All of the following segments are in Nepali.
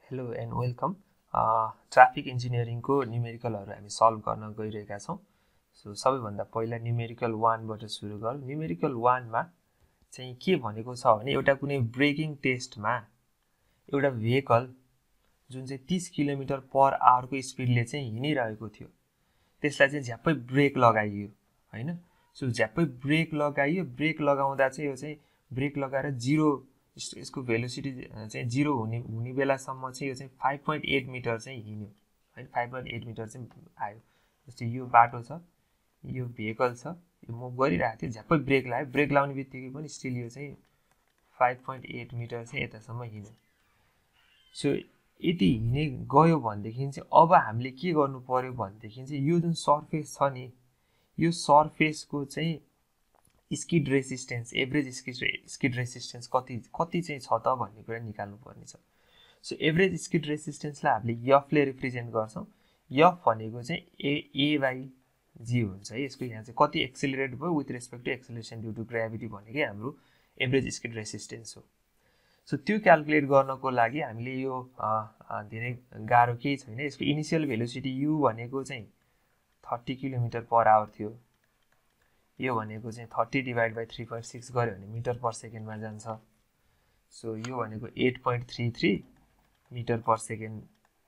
हेलो एन्ड वेलकम ट्राफिक इन्जिनियरिङको न्युमेरिकलहरु हामी सल्भ गर्न गइरहेका छौं। सो सबैभन्दा पहिला न्युमेरिकल 1 बाट सुरु गरौँ। न्युमेरिकल 1 मा चाहिँ के भनेको छ भने एउटा कुनै ब्रेकिङ टेस्टमा एउटा भेहिकल जुन चाहिँ 30 किलोमिटर पर आवर को स्पिडले चाहिँ हिँडिरहेको थियो, त्यसलाई चाहिँ झ्याप्पै ब्रेक लगाइयो हैन। सो झ्याप्पै ब्रेक लगाइयो, ब्रेक लगाउँदा चाहिँ यो चाहिँ ब्रेक लगाएर जीरो यसको भेलोसिटी चाहिँ जीरो हुने बेलासम्म चाहिँ यो चाहिँ 5.8 मिटर चाहिँ हिँड्यो हैन। 5.8 मिटर चाहिँ आयो। जस्तै यो बाटो छ, यो भेहिकल छ, यो म गरिरहेको थिएँ, झ्याप्पै ब्रेक लाग्यो, ब्रेक लाउने बित्तिकै पनि स्टिल यो चाहिँ 5.8 मिटर चाहिँ यतासम्म हिँड्यो। सो यति हिँडे गयो भनेदेखि चाहिँ अब हामीले के गर्नु पर्यो भनेदेखि चाहिँ यो जुन सर्फेस छ नि, यो सर्फेसको चाहिँ skid resistance, average skid resistance कति चाहिँ छ त भन्ने कुरा निकाल्नु पर्ने छ। सो एभरेज स्किड रेसिस्टेन्सलाई हामीले एफ ले रिप्रेजेन्ट गर्छौं। एफ भनेको चाहिँ ए बाइ जी हुन्छ है। यसको यहाँ चाहिँ कति एक्सेलरेट भयो with respect to acceleration due to gravity भनेकै हाम्रो एभरेज स्किड रेसिस्टेन्स हो। सो त्यो क्याल्कुलेट गर्नको लागि हामीले यो धेरै गाह्रो केही छैन। यसको इनिशियल भेलोसिटी यु भनेको चाहिँ 30 किलोमिटर पर आवर थियो। यो भनेको चाहिँ 30 डिवाइड बाइ 3.6 गर्यो भने मिटर पर सेकेन्डमा जान्छ। सो यो भनेको 8.33 मिटर पर सेकेन्ड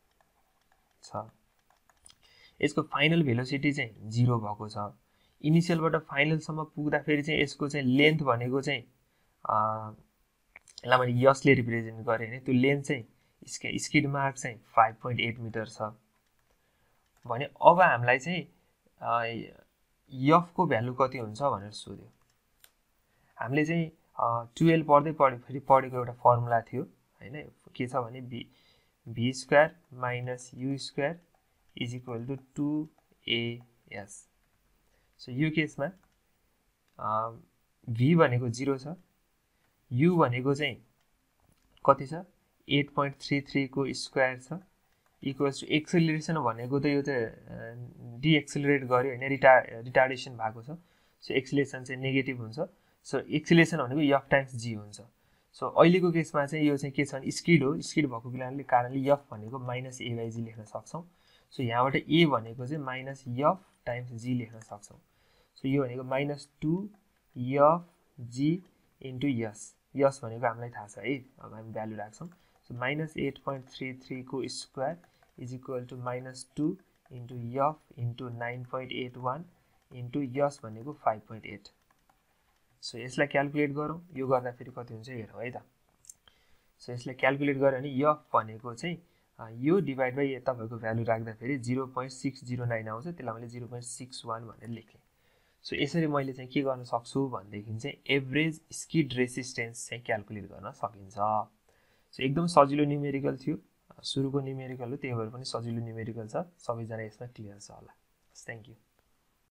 छ। यसको फाइनल भेलोसिटी चाहिँ 0 भएको छ। इनिशियलबाट फाइनलसम्म पुग्दाखेरि चाहिँ यसको चाहिँ लेन्थ भनेको चाहिँ यसलाई मैले यसले रिप्रेजेन्ट गरेँ हैन। त्यो लेन्थ चाहिँ स्किड मार्क चाहिँ 5.8 मिटर छ भने अब हामीलाई चाहिँ एफ को भ्यालु कति हुन्छ भनेर सोध्यो। हामीले चाहिँ 12 पढ्दै पढेको एउटा फर्मुला थियो हैन। के छ भने v square minus u square is equal to 2as। So यो केसमा v भनेको 0 छ, u भनेको चाहिँ कति छ 8.33 को स्क्वायर छ इक्वल्स टु एक्सेलरेसन भनेको त यो त डिएक्सेलरेट गर्यो हैन, रिटार्डेसन भएको छ। सो एक्सेलरेसन चाहिँ नेगेटिभ हुन्छ। सो एक्सेलरेसन भनेको एफ टाइम्स जी हुन्छ। सो अहिलेको केसमा चाहिँ यो चाहिँ के छ भने स्किड हो। स्किड भएको कारणले एफ भनेको माइनस ए बाइ जी लेख्न सक्छौं। सो यहाँबाट ए भनेको चाहिँ माइनस एफ टाइम्स जी लेख्न सक्छौं। सो यो भनेको minus 2 F G into S. S भनेको हामीलाई थाहा छ है, अब हामी भ्यालु राख्छौं। सो माइनस 8.33 को square is equal to minus 2 into F into 9.81 into S भनेको 5.8। सो यसलाई क्याल्कुलेट गरौँ। यो गर्दा फेरि कति हुन्छ हेरौँ है त। सो यसलाई क्याल्कुलेट गर्यो भने एफ भनेको चाहिँ यो डिभाइड बाइ तपाईको भ्यालु राख्दा फेरि 0.609 आउँछ। त्यसलाई मैले 0.61 भनेर लेखेँ। सो यसरी मैले चाहिँ के गर्न सक्छु भनेदेखि चाहिँ एभरेज स्किड रेसिस्टेन्स चाहिँ क्याल्कुलेट गर्न सकिन्छ। सो एकदम सजिलो न्युमेरिकल थियो, सुरुको न्युमेरिकल हो, त्यही भएर पनि सजिलो न्युमेरिकल छ। सबैजना यसमा क्लियर छ होला। Thank you.